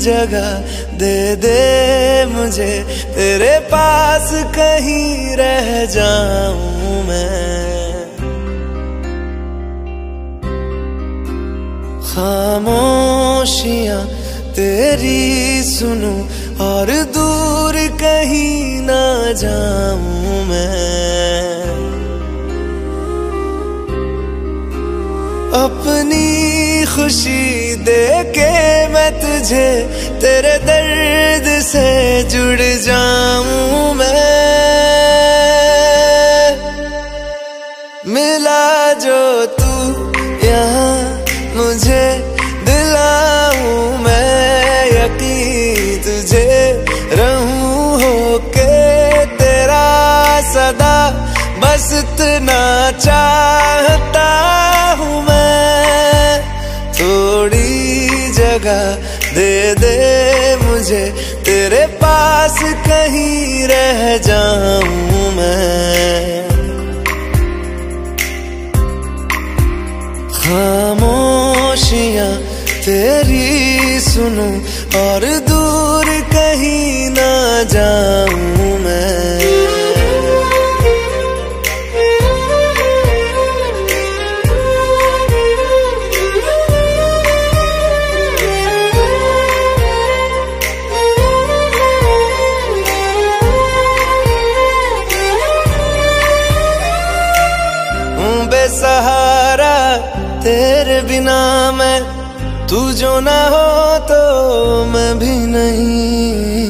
जगह दे दे मुझे, तेरे पास कहीं रह जाऊं मैं। खामोशियां तेरी सुनूं और दूर कहीं ना जाऊं मैं। अपनी खुशी दे के मैं तुझे, तेरे दर्द से जुड़ जाऊं मैं। मिला जो तू यहाँ मुझे, दिलाऊं मैं यकीन तुझे, रहूं होके तेरा सदा, बस इतना चाहता हूँ मैं। थोड़ी जगह दे दे मुझे, तेरे पास कहीं रह जाऊं मैं। खामोशियां तेरी सुनूं और दूर कहीं ना जाऊं मैं। बेसहारा तेरे बिना मैं, तू जो ना हो तो मैं भी नहीं।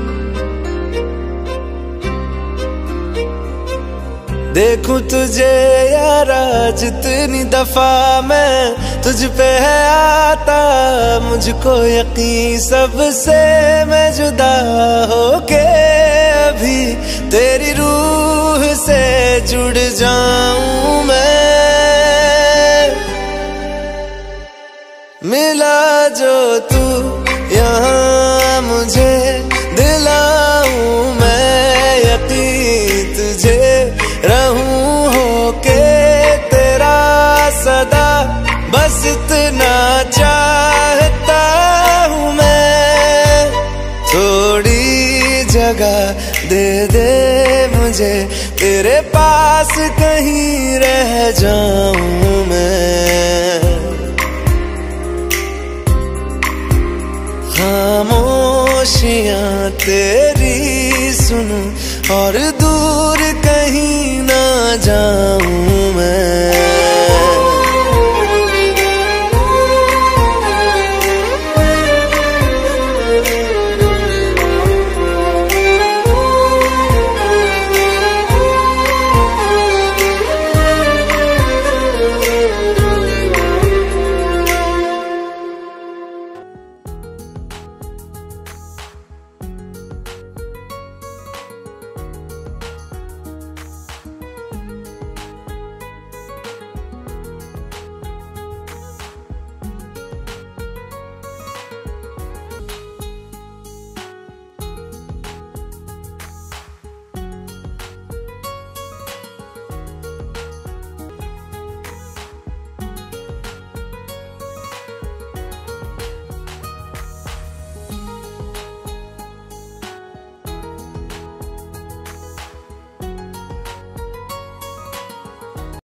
देखूं तुझे यारा जितनी दफा मैं, तुझ पे है आता मुझको यकीन, सबसे मैं जुदा होके अभी तेरी रूह से जुड़ जाऊं मैं। मिला जो तू यहाँ मुझे, दिलाऊं मैं यकीन तुझे, रहूं होके तेरा सदा, बस इतना चाहता हूँ मैं। थोड़ी जगह दे दे मुझे, तेरे पास कहीं रह जाऊं मैं। खामोशियां तेरी सुनूं और दूर कहीं ना जाऊं मैं।